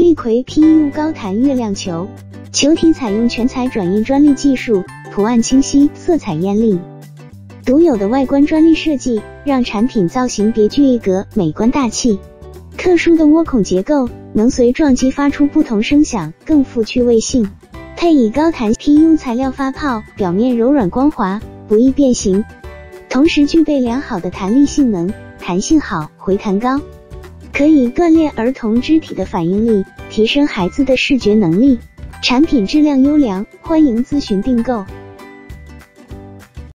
力葵 PU 高弹月亮球，球体采用全彩转印专利技术，图案清晰，色彩艳丽。独有的外观专利设计，让产品造型别具一格，美观大气。特殊的窝孔结构，能随撞击发出不同声响，更富趣味性。配以高弹 PU 材料发泡，表面柔软光滑，不易变形，同时具备良好的弹力性能，弹性好，回弹高，可以锻炼儿童肢体的反应力，提升孩子的视觉能力。产品质量优良，欢迎咨询订购。